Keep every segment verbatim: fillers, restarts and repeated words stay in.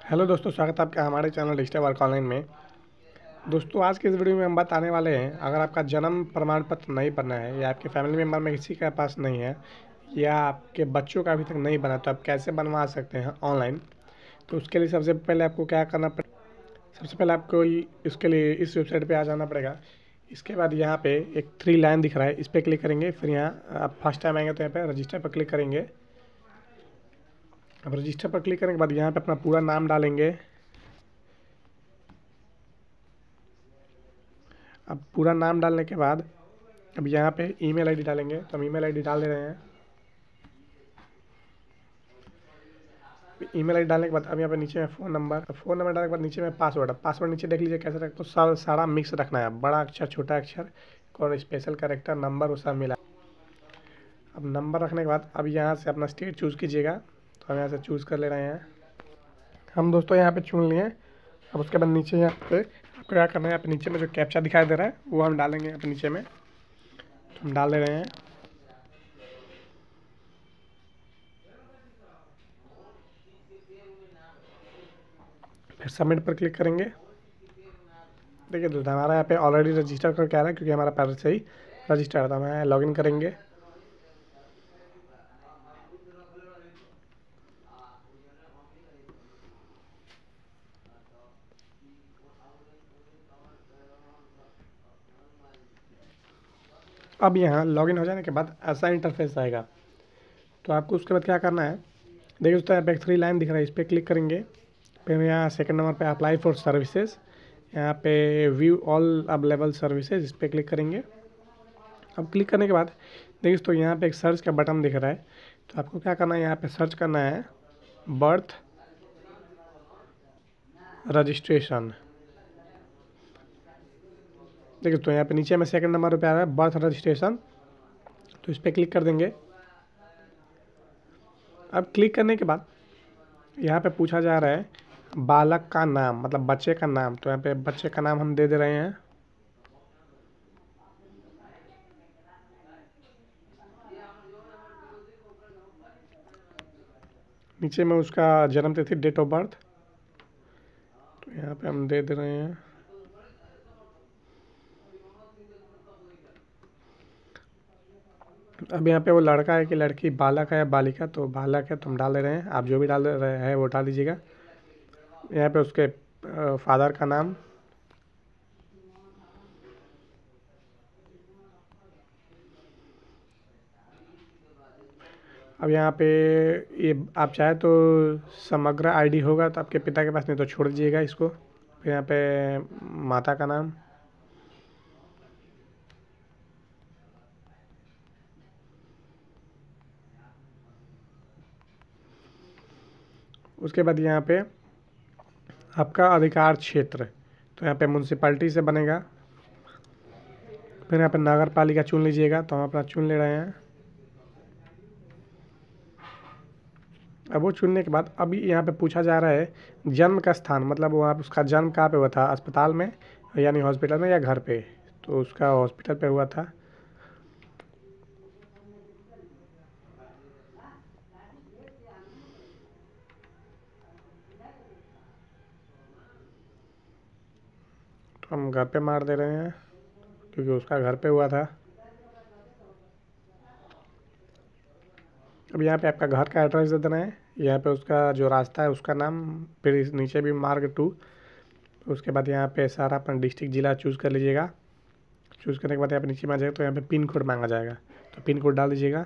Hello दोस्तों, स्वागत है आपका हमारे चैनल डिजिटल वर्क ऑनलाइन में। दोस्तों, आज के इस वीडियो में हम बताने वाले हैं, अगर आपका जन्म प्रमाण पत्र नहीं बना है या आपके फैमिली मेम्बर में किसी के पास नहीं है या आपके बच्चों का अभी तक नहीं बना, तो आप कैसे बनवा सकते हैं ऑनलाइन। तो उसके लिए सबसे पहले आपको क्या करना पड़ेगा, सबसे पहले आपको इसके लिए इस वेबसाइट पर आ जाना पड़ेगा। इसके बाद यहाँ पे एक थ्री लाइन दिख रहा है, इस पर क्लिक करेंगे। फिर यहाँ आप फर्स्ट टाइम आएंगे तो यहाँ पे रजिस्टर पर क्लिक करेंगे। अब रजिस्टर पर क्लिक करने के बाद यहाँ पे अपना पूरा नाम डालेंगे। अब पूरा नाम डालने के बाद अब यहाँ पे ईमेल आईडी डालेंगे, तो हम ईमेल आईडी डाल दे रहे हैं। ईमेल आईडी डालने के बाद अब यहाँ पे नीचे में फ़ोन नंबर, फ़ोन नंबर डालने के बाद नीचे में पासवर्ड। पासवर्ड नीचे देख लीजिए कैसे रख, तो सब सारा मिक्स रखना है, बड़ा अक्षर छोटा अक्षर और स्पेशल कैरेक्टर नंबर वो सब मिला। अब नंबर रखने के बाद अब यहाँ से अपना स्टेट चूज़ कीजिएगा, तो हम यहाँ से चूज़ कर ले रहे हैं। हम दोस्तों यहाँ पे चुन लिए। अब उसके बाद नीचे यहाँ पे आपको क्या करना है, यहाँ पे नीचे में जो कैप्चा दिखाई दे रहा है वो हम डालेंगे यहाँ पे नीचे में, तो हम डाल दे रहे हैं। फिर सबमिट पर क्लिक करेंगे। देखिए दोस्तों, हमारा यहाँ पे ऑलरेडी रजिस्टर करके आ रहा है, क्योंकि हमारा पहले से ही रजिस्टर था। हम लॉगिन करेंगे। अब यहाँ लॉगिन हो जाने के बाद ऐसा इंटरफेस आएगा, तो आपको उसके बाद क्या करना है, देखिए दोस्तों यहाँ पे एक थ्री लाइन दिख रहा है, इस पर क्लिक करेंगे। फिर यहाँ सेकंड नंबर पे अप्लाई फॉर सर्विसेज, यहाँ पे व्यू ऑल अवेलेबल सर्विसेज, इस पर क्लिक करेंगे। अब क्लिक करने के बाद देखिए दोस्तों यहाँ पे एक सर्च का बटन दिख रहा है, तो आपको क्या करना है, यहाँ पे सर्च करना है बर्थ रजिस्ट्रेशन। देखिए तो यहाँ पे नीचे में सेकंड नंबर पे आ रहा है बर्थ रजिस्ट्रेशन, तो इस पर क्लिक कर देंगे। अब क्लिक करने के बाद यहाँ पे पूछा जा रहा है बालक का नाम, मतलब बच्चे का नाम, तो यहाँ पे बच्चे का नाम हम दे दे रहे हैं। नीचे में उसका जन्म तिथि, डेट ऑफ बर्थ, तो यहाँ पे हम दे दे रहे हैं। अब यहाँ पे वो लड़का है कि लड़की, बालक है या बालिका, तो बालक है तो हम डाल दे रहे हैं। आप जो भी डाल रहे हैं वो डाल दीजिएगा। यहाँ पे उसके फादर का नाम, अब यहाँ पे ये आप चाहे तो समग्र आईडी होगा तो आपके पिता के पास, नहीं तो छोड़ दीजिएगा इसको। फिर यहाँ पे माता का नाम, उसके बाद यहाँ पे आपका अधिकार क्षेत्र, तो यहाँ पे म्यूनसिपैलिटी से बनेगा। फिर यहाँ पे नगर पालिका चुन लीजिएगा, तो हम अपना चुन ले रहे हैं। अब वो चुनने के बाद अभी यहाँ पे पूछा जा रहा है जन्म का स्थान, मतलब वहाँ उसका जन्म कहाँ पे हुआ था, अस्पताल में यानी हॉस्पिटल में या घर पे, तो उसका हॉस्पिटल पे हुआ था। तो हम घर पे मार दे रहे हैं, क्योंकि उसका घर पे हुआ था। अब यहाँ पे आपका घर का एड्रेस दे देना है, यहाँ पे उसका जो रास्ता है उसका नाम, फिर इस नीचे भी मार्ग टू। उसके बाद यहाँ पे सारा अपना डिस्ट्रिक्ट ज़िला चूज़ कर लीजिएगा। चूज़ करने के बाद यहाँ पे नीचे में आ जाएगा, तो यहाँ पे पिन कोड मांगा जाएगा, तो पिन कोड डाल दीजिएगा।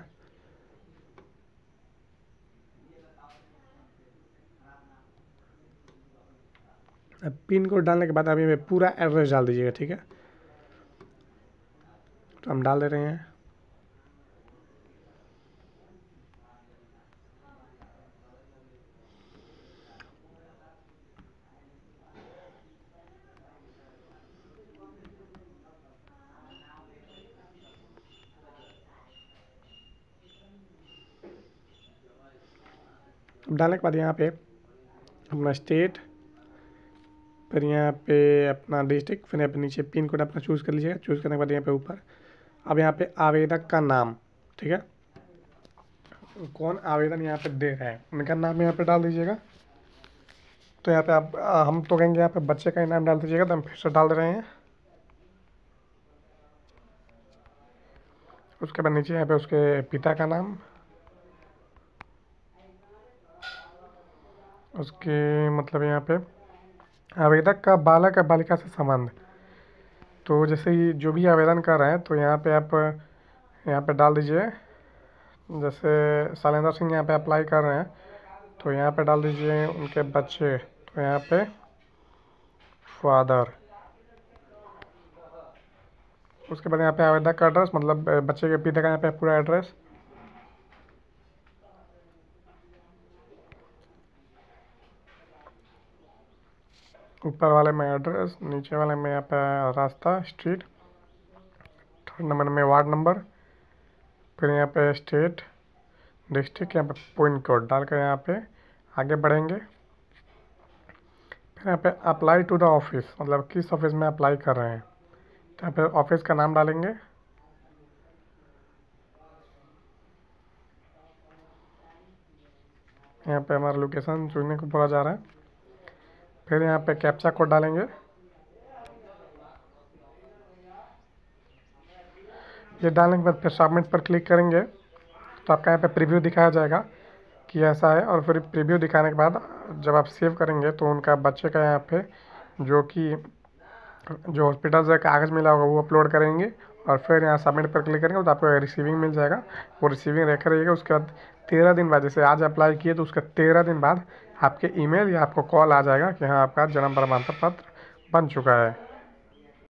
अब पिन कोड डालने के बाद अभी मैं पूरा एड्रेस डाल दीजिएगा, ठीक है। तो हम डाल दे रहे हैं। अब डालने के बाद यहाँ पे अपना स्टेट, फिर यहाँ पे अपना डिस्ट्रिक्ट, फिर यहाँ पे नीचे पिन कोड अपना चूज़ कर लीजिएगा। चूज़ करने के बाद यहाँ पे ऊपर अब यहाँ पे आवेदक का नाम, ठीक है, कौन आवेदन यहाँ पे दे रहा है उनका नाम यहाँ पे डाल दीजिएगा। तो यहाँ पे आप आ, हम तो कहेंगे यहाँ पे बच्चे का ही नाम डाल दीजिएगा, तो हम फिर से डाल दे रहे हैं। उसके बाद नीचे यहाँ पे उसके पिता का नाम, उसके मतलब यहाँ पे आवेदक का बालक या बालिका से संबंध। तो जैसे ही जो भी आवेदन कर रहे हैं तो यहाँ पे आप यहाँ पे डाल दीजिए, जैसे शैलेंद्र सिंह यहाँ पे अप्लाई कर रहे हैं तो यहाँ पे डाल दीजिए उनके बच्चे, तो यहाँ पे फादर। उसके बाद यहाँ पे आवेदक का एड्रेस, मतलब बच्चे के पिता का यहाँ पे पूरा एड्रेस। ऊपर वाले में एड्रेस, नीचे वाले में यहाँ पे रास्ता, स्ट्रीट, थर्ड नंबर में वार्ड नंबर, फिर यहाँ पे स्टेट, डिस्ट्रिक्ट, यहाँ पे पिन कोड डालकर यहाँ पे आगे बढ़ेंगे। फिर यहाँ पे अप्लाई टू द ऑफिस, मतलब किस ऑफिस में अप्लाई कर रहे हैं, तो यहाँ पे ऑफिस का नाम डालेंगे। यहाँ पे हमारा लोकेशन चुनने को बोला जा रहा है। फिर यहाँ पे कैप्चा कोड डालेंगे। ये डालने के बाद फिर सबमिट पर क्लिक करेंगे तो आपका यहाँ पे प्रीव्यू दिखाया जाएगा कि ऐसा है। और फिर प्रीव्यू दिखाने के बाद जब आप सेव करेंगे तो उनका बच्चे का यहाँ पे जो कि जो हॉस्पिटल से कागज़ मिला होगा वो अपलोड करेंगे, और फिर यहाँ सबमिट पर क्लिक करेंगे तो आपको रिसीविंग मिल जाएगा। वो रिसीविंग रेखा रहिएगा। उसके बाद तेरह दिन बाद, जैसे आज अप्लाई किए तो उसका तेरह दिन बाद आपके ईमेल या आपको कॉल आ जाएगा कि हाँ आपका जन्म प्रमाण पत्र बन चुका है।